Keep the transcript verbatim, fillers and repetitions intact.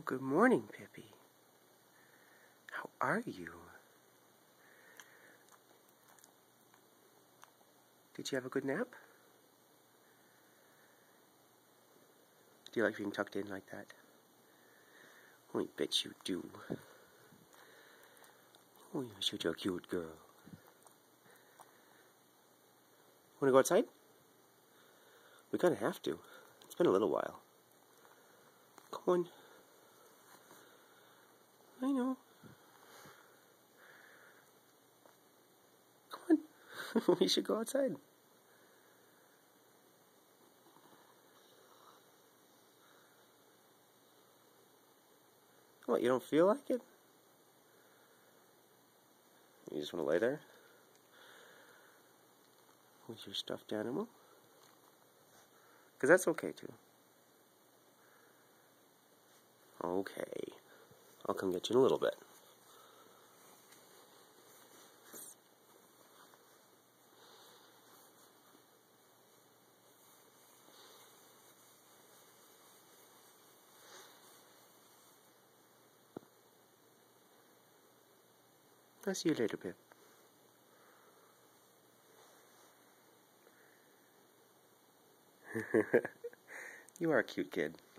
good morning, Pippi. How are you? Did you have a good nap? Do you like being tucked in like that? Oh, I bet you do. Oh, you're such a cute girl. Want to go outside? We kind of have to. It's been a little while. Come on. I know. Come on. We should go outside. What, you don't feel like it? You just want to lay there? With your stuffed animal? Because that's okay, too. Okay. I'll come get you in a little bit. I'll see you later, Pip. You are a cute kid.